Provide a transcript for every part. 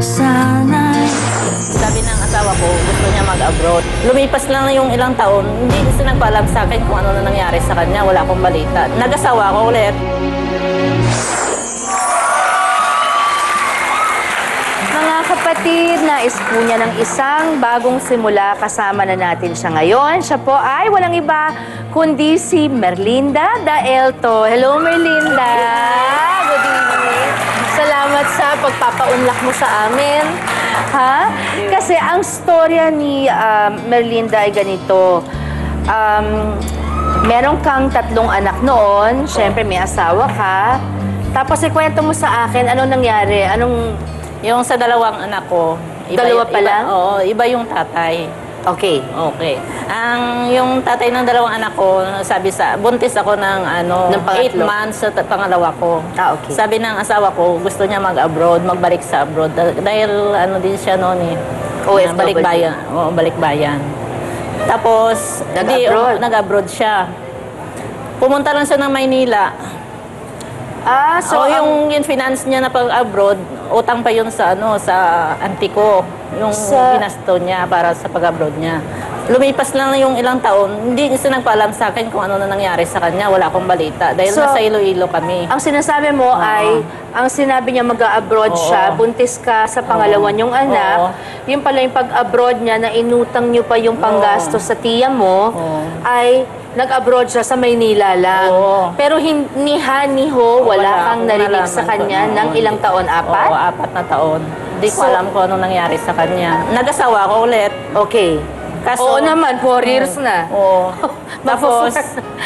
Sana'y Sabi ng asawa ko, gusto niya mag-abroad. Lumipas lang yung ilang taon, hindi kasi nagpaalam sa akin kung ano na nangyari sa kanya. Wala akong balita. Nag-asawa ko ulit. Mga kapatid, nais po niya ng isang bagong simula. Kasama na natin siya ngayon. Siya po ay walang iba kundi si Merlinda Daelto. Hello, Merlinda! Good evening. Salamat sa pagpapaunlak mo sa amin. Ha? Kasi ang storya ni Merlinda ay ganito. Meron kang 3 anak noon. Siyempre, may asawa ka. Tapos ikwento mo sa akin, anong nangyari? Yung sa 2 anak ko. Dalawa pa lang? Oo, iba yung tatay. Okay. Okay. Yung tatay ng 2 anak ko, buntis ako ng Ng 8 pangatlo. months sa pangalawa ko. Ah, okay. Sabi ng asawa ko, gusto niya mag-abroad, magbalik sa abroad. Dahil din siya noon eh. OFW. Balikbayan. Oo, balikbayan. Tapos, Nag-abroad? Nag-abroad siya. Pumunta lang siya ng Maynila. So yung finance niya na pag-abroad, utang pa yun sa auntie ko. Yung ginasto niya para sa pag-abroad niya. Lumipas lang yung ilang taon, hindi kasi nagpaalam sa akin kung ano na nangyari sa kanya. Wala akong balita. Dahil nasa Iloilo kami. ang sinasabi mo ay, ang sinabi niya mag-abroad siya, buntis ka sa pangalawa niyong anak, yung pala yung pag-abroad niya na inutang niyo pa yung panggasto sa tiya mo, ay nag-abroad siya sa Maynila lang. Pero ni ho, wala kang narinig sa kanya ng ilang taon, 4? Oo, 4 na taon. Hindi ko alam kung ano nangyari sa kanya. Nag-asawa ko ulit. Okay. Kaso, Oo naman, 4 years na. Oo. Tapos,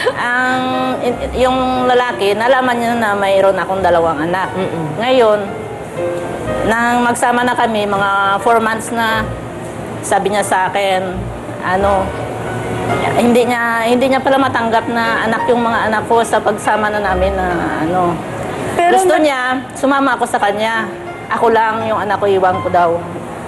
yung lalaki, nalaman niya na mayroon akong 2 anak. Ngayon, nang magsama na kami, mga 4 months na, sabi niya sa akin, hindi niya pala matanggap na anak yung mga anak ko sa pagsama na namin na Pero gusto niya, sumama ako sa kanya. Ako lang, yung anak ko, iwan ko daw.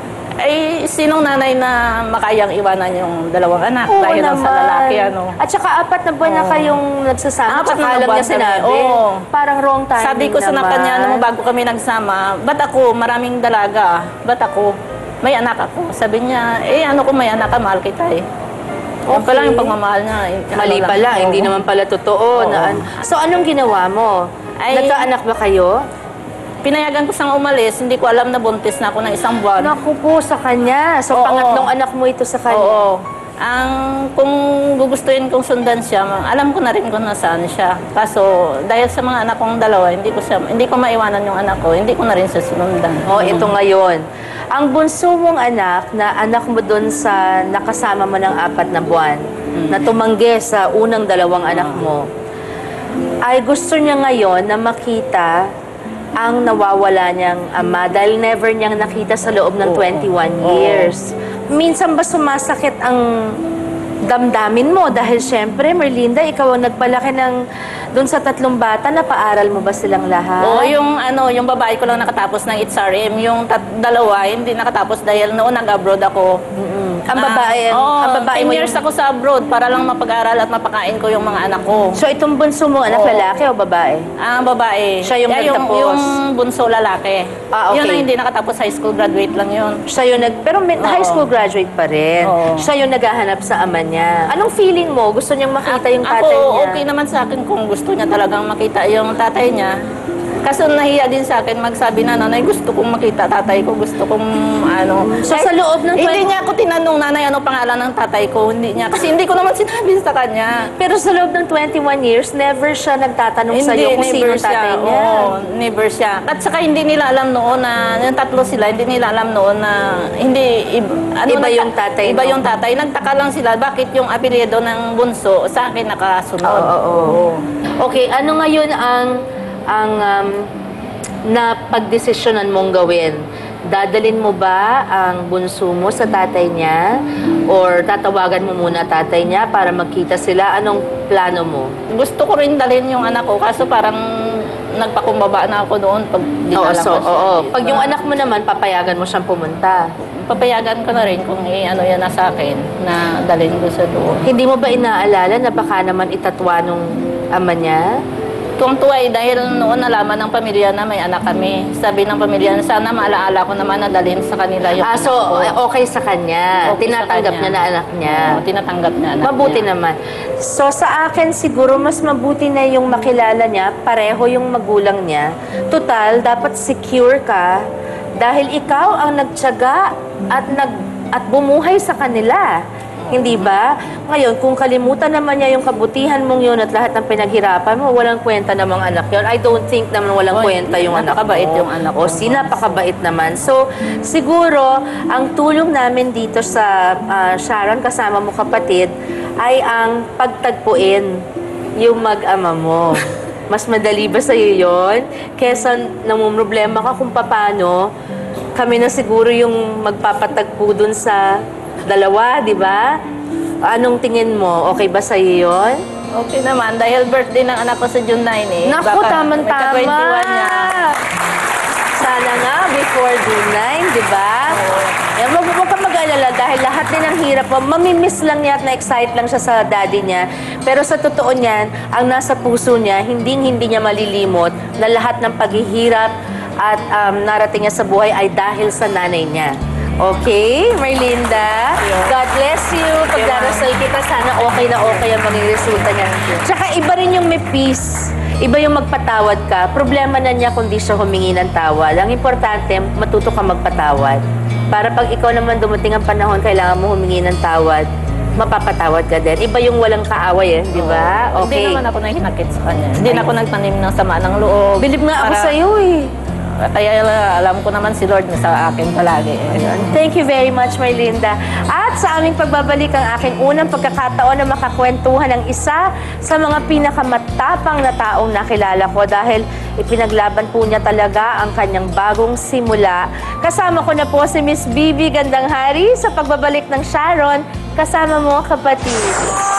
Ay, sinong nanay na makayang iwanan yung 2 anak? Oo dahil lang sa lalaki, At saka 4 na buwan na kayong nagsasama, 4 na tsaka lang buwan niya sinabi. kami. Oo. Parang wrong timing Sabi ko sa kanya, bago kami nagsama, ba't ako, maraming dalaga, ba't ako, may anak ako. Sabi niya, kung may anak ka, mahal kita eh. Yung pala yung pagmamahal niya. Mali pala, hindi naman pala totoo. So, anong ginawa mo? Nagkaanak ba kayo? Pinayagan ko siyang umalis, hindi ko alam na buntis na ako ng 1 buwan. Naku po, sa kanya. So, pangatlong anak mo ito sa kanya. Oo. Kung gugustuhin kong sundan siya, alam ko na rin kung nasaan siya. Kaso, dahil sa mga anak kong 2, hindi ko maiwanan yung anak ko, hindi ko na rin siya sinundan. Ito ngayon. Ang bunso mong anak, na anak mo doon sa nakasama mo ng 4 na buwan, na tumanggi sa unang 2 anak mo, ay gusto niya ngayon na makita ang nawawala niyang ama dahil never niyang nakita sa loob ng 21 years. Minsan ba sumasakit ang damdamin mo? Dahil syempre, Merlinda, ikaw ang nagpalaki doon sa 3 bata, napaaral mo ba silang lahat? Oo, yung babae ko lang nakatapos ng HRM, yung 2 hindi nakatapos dahil noon nag-abroad ako. Ang babae, ang babae 10 mo years ako sa abroad para lang mapag-aral at mapakain ko yung mga anak ko. So, itong bunso mo, anak, lalaki o babae? Ang babae. Siya yung nagtapos? Yung bunso lalaki. Okay. Yun ang hindi nakatapos high school, graduate lang yun. Siya yung pero high school graduate pa rin. Siya yung naghahanap sa ama niya. Anong feeling mo? Gusto niyang makita yung tatay niya? Ako, okay naman sa akin kung gusto niya talagang makita yung tatay niya. Kaso nahiya din sa akin magsabi na, nanay, gusto kong makita tatay ko, gusto kong So, sa loob ng Hindi niya ako tinanong, nanay, ano pangalan ng tatay ko? Hindi niya. Kasi hindi ko naman sinabi sa kanya. Pero sa loob ng 21 years, never siya nagtatanong sa'yo kung sino tatay niya. Oo, never siya. At saka hindi nila alam noon na, yung 3 sila, hindi nila alam noon na, Iba yung tatay, Iba no? yung tatay. Nagtaka lang sila, bakit yung apelyido ng bunso sa akin nakasunod. Oo. Okay, ano ngayon ang napagdesisyonan mong gawin? Dadalin mo ba ang bunso mo sa tatay niya? Or tatawagan mo muna tatay niya para magkita sila? Anong plano mo? Gusto ko rin dalhin yung anak ko, kaso parang nagpakumbaba na ako doon pag dinala ko siya. Pag yung anak mo naman, papayagan mo siyang pumunta. Papayagan ko na rin kung yan na sa akin na dalhin ko sa doon. Hindi mo ba inaalala na baka naman itatwa nung ama niya? kong tuwa dahil noon nalaman ng pamilya na may anak kami. Sabi ng pamilya, sana maalaala ko naman na dalhin sa kanila yung So, anak ko. okay sa kanya. Okay sa Tinatanggap kanya. niya na anak niya. Oo, tinatanggap niya anak Mabuti niya. naman. So, sa akin siguro, mas mabuti na yung makilala niya, pareho yung magulang niya. Total, dapat secure ka dahil ikaw ang nagtiyaga at bumuhay sa kanila. Hindi ba? Ngayon, kung kalimutan naman niya yung kabutihan mong yun at lahat ng pinaghirapan mo, walang kwenta namang anak yun. I don't think naman walang Oy, kwenta yung anak mo. napakabait yung anak O, ko. napakabait naman. So, siguro, ang tulong namin dito sa Sharon, kasama mo kapatid, ay ang pagtagpuin yung mag-ama mo. Mas madali ba sa'yo yun? Kesa namumroblema ka kung paano, kami na siguro yung magpapatagpo dun sa dalawa, di ba? Anong tingin mo? Okay ba sa'yo yun? Okay naman, dahil birthday ng anak ko sa June 9 eh. Naku, Baka tama-tama! ika-21 niya. Sana nga, before June 9, di ba? Yan, wag ka mag-alala dahil lahat din ng hirap mo, mamimiss lang niya at na-excite lang siya sa daddy niya. Pero sa totoo niyan, ang nasa puso niya, hindi niya malilimot na lahat ng paghihirap at narating niya sa buhay ay dahil sa nanay niya. Okay, Merlinda? God bless you. Pagdarasal kita, sana okay na okay ang maging resulta niya. Tsaka iba rin yung may peace. Iba yung magpatawad ka. Problema na niya kung di siya humingi ng tawad. Ang importante, matuto ka magpatawad. Para pag ikaw naman dumating ang panahon, kailangan mo humingi ng tawad, mapapatawad ka din. Iba yung walang kaaway di ba? Hindi Okay. naman ako nahinakit sa kanya. Hindi na ako nagtanim ng sama ng loob. Bilib nga ako Para- sa'yo eh. Kaya alam ko naman si Lord na sa akin palagi. Thank you very much, Merlinda. At sa aming pagbabalik ang aking unang pagkakataon na makakwentuhan ng isa sa mga pinakamatapang na taong nakilala ko dahil ipinaglaban po niya talaga ang kanyang bagong simula. Kasama ko na po si Miss Bibi Gandanghari sa pagbabalik ng Sharon. Kasama mo, kapatid.